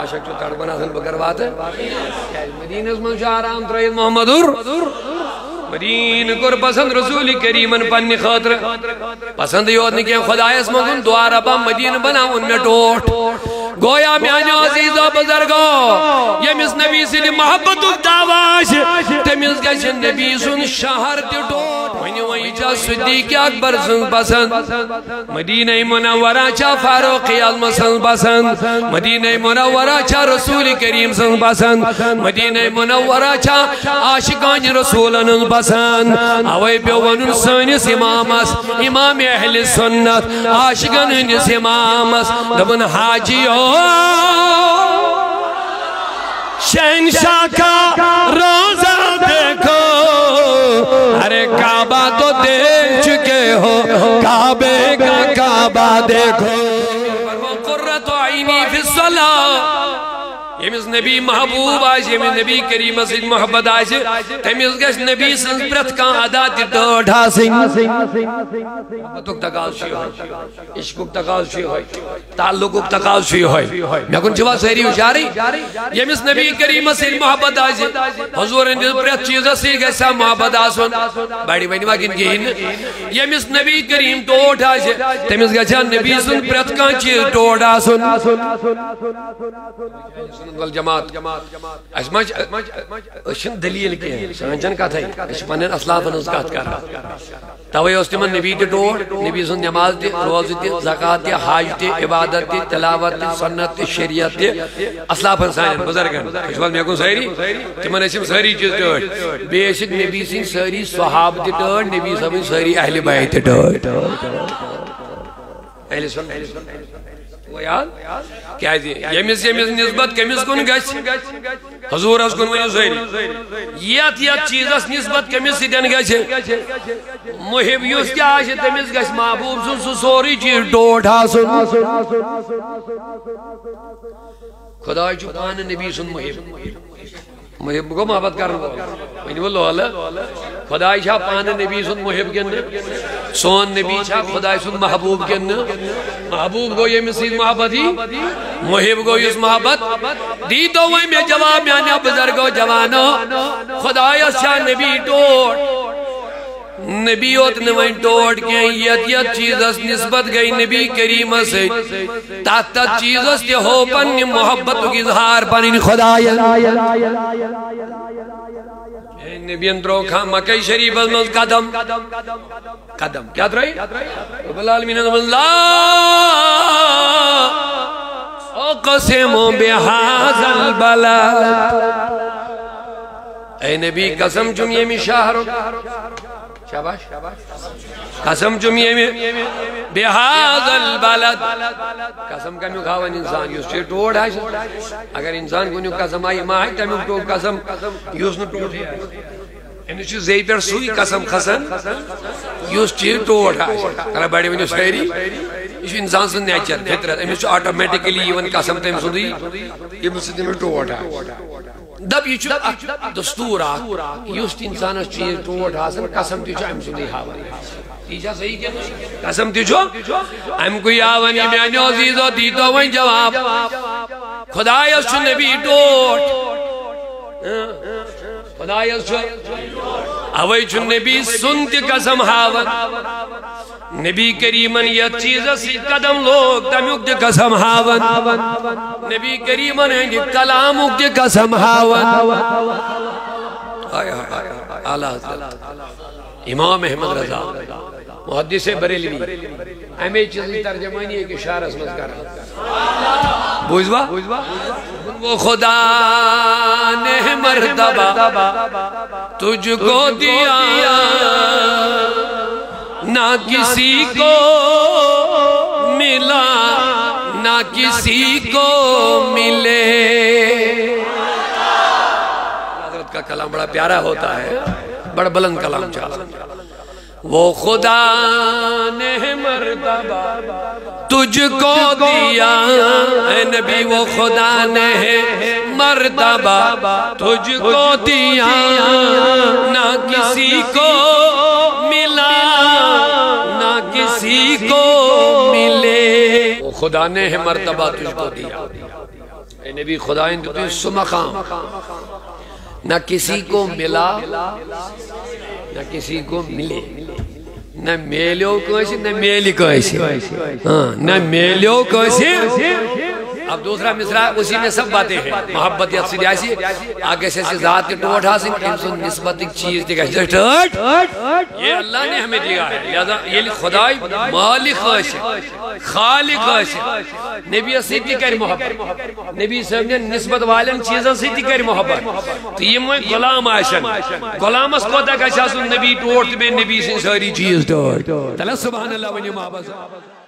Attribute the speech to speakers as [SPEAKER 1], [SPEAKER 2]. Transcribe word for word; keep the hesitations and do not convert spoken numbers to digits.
[SPEAKER 1] عاشق چو تڑ بنا سن بگر بات ہے مدینہ اس من شاہرام ترائید محمدور مدین کر پسند رسول کریمن پنی خاطر پسند یود نکیں خدا اس مگن دعا ربا مدین بنا ان میں ٹوٹ گویا میانی عزیز و بزرگو یمیس نبی سے محبت دعواش تمیز گش نبی سن شہر تی ٹوٹ ونی وی چا صدیق اکبر سن پسند مدینہ منورہ چا فاروق اعظم سن پسند مدینہ منورہ چا رسول کریم سن پسند مدینہ منورہ چا عاشقان رسول ان پسند اوے پیو ونن سانس امامس امام اہل سنت عاشقان ہندس امامس دبن حاجیو شہنشاہ کا روزہ دیکھو ارے کعبہ تو دیکھ چکے ہو کعبے کا کعبہ دیکھو قرۃ عینی فی الصلاۃ یمیز نبی محبوب آج یمیز نبی کریم سید محبت آج تمیز گش نبی سنز پرت کان ادا تی ڈوڑھا سنگ محبتک تقاض شی ہوئی عشقک تقاض شی ہوئی تعلقک تقاض شی ہوئی میں کن جواب سہری ہوشاری یمیز نبی کریم سید محبت آج حضور اندیز پرت چیز سی گیسا محبت آسون بڑی بینی واقعین گئین یمیز نبی کریم ڈوڑھا آج تمیز گشا نبی سنز پرت کان چیز ڈوڑھا سن والجماعت اسمج اشن دلیل کی ہے سانجن کا تھا اس پنن اسلاف نزکات کر رہا توی استمن نبی تی ڈوڑ نبی سن نماز تی روز تی زکاة تی حاج تی عبادت تی تلاوت تی سنت تی شریعت تی اسلاف انسان بزرگن اشوال میں کن سہری تمن اسم سہری چیز ڈوڑ بے شک نبی سن سہری صحاب تی ڈوڑ نبی سن سہری اہل بیت تی ڈوڑ اہل سنت کیا ہے یمیز یمیز نسبت کمیز کن گش حضور اس کن ونیو زہری یت یت چیز اس نسبت کمیز سی دن گش محب یوس کیا آشی تمیز گش محبوب سن سو سوری چیز ڈوڑھا سن خدای چو پان نبی سن محب محب کو محبت کرنا ونی وہ لولا خدای چھا پان نبی سن محب کن سون نبی چھا خدای سن محبوب کن محبوب گو یہ مسید محبت ہی محب گو یہ محبت دی تو وہی میں جواب میں آنے بزرگو جوانو خدای چھا نبی ٹوٹ نبی اوت نوائن ٹوٹ کے یت یت چیز اس نسبت گئی نبی کریم سے تات تات چیز اس تے ہو پن محبت کی اظہار پن خدای نبی اندرو کھا مکہ شریف ازمز قدم قدم کیا ترائی رب العالمین اللہ اقسم بہذا البلد اے نبی قسم جمعے میں شاہرو شاباش قسم جمعے میں بہذا البلد قسم کا میو کھاون انسان یوس چیر ٹوڑ ہے اگر انسان کو نیو قسم آئی ماں ہے تمیو ٹوڑ قسم یوس نو ٹوڑ ہے انہوں چیز زی پر سوئی قسم خسن یوس چیر ٹوڑ ہے اگر بڑی ونیو سہری یہ انسان سے نیچر فطرت انہوں چیز آٹومیٹکلی یہ قسم تیم سنی یہ مسجد میں ٹوڑ ہے دب یہ چیز دستور آت یوس انسان چیر ٹوڑ حاصل قسم تیجا ہم سنی حاوری تیجا صحیح کیا قسم تیجو ہم کوئی آوانی میانی عزیزو دیتو وہیں جواب خدای اس چو نبی ٹوٹ خدای اس چو اوئی چو نبی سنتی قسم حاون نبی کریمن یہ چیز اسی قدم لوگ تمیوک دی قسم حاون نبی کریمن ہنگی کلاموک دی قسم حاون آلہ حضرت امام احمد رضا محدث بریلوی ہمیں چیزی ترجمانی ہے کہ شعر اسمت کر رہا بوجھوا وہ خدا نے مرتبہ تجھ کو دیا نہ کسی کو ملا نہ کسی کو ملے حضرت کا کلام بڑا پیارا ہوتا ہے بڑا بلند کلام چاہتا وہ خدا نے مرتبہ تجھ کو دیا اے نبی وہ خدا نے مرتبہ تجھ کو دیا نہ کسی کو ملا نہ کسی کو ملے وہ خدا نے مرتبہ تجھ کو دیا اے نبی خدا ان دیتے سو مقام نہ کسی کو ملا نہ کسی کو ملے نہ میلیو کوئی نہ میلی کوئی نہ میلیو کوئی. اب دوسرا مصرع اسی میں سب باتیں ہیں محبت یا سلیاسی آگے سے ذات کے ٹوٹ حاصل انسان نسبت ایک چیز دیکھا یہ اللہ نے ہمیں دیا ہے لہذا یہ خدای مالک ہے خالق ہے. نبی سیدھی کر محبت نبی صاحب نے نسبت والن چیزن سیدھی کر محبت تو یہ موئی غلام آشن غلام اس کو تک اچھا سن نبی ٹوٹ بے نبی سے ساری چیز ٹوٹ تلا سبحان اللہ ونی محبت.